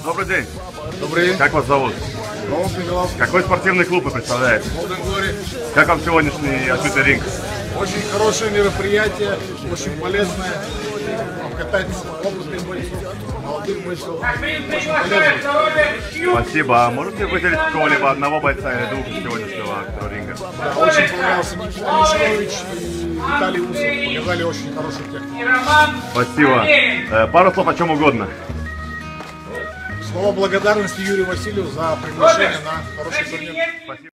Добрый день. Добрый день. Как вас зовут? Какой спортивный клуб вы представляете? Как вам сегодняшний открытый ринг? Очень хорошее мероприятие, очень полезное. Катать опытных бойцов, молодых бойцов. Очень полезно. Спасибо. А можете выделить какого-либо одного бойца или двух из сегодняшнего открытого ринга? Да, очень понравился Никита Мишелович и Виталий Усов. Показали очень хорошую технику. Спасибо. Пару слов о чем угодно. Слово благодарности Юрию Васильеву за приглашение на хороший турнир. Спасибо.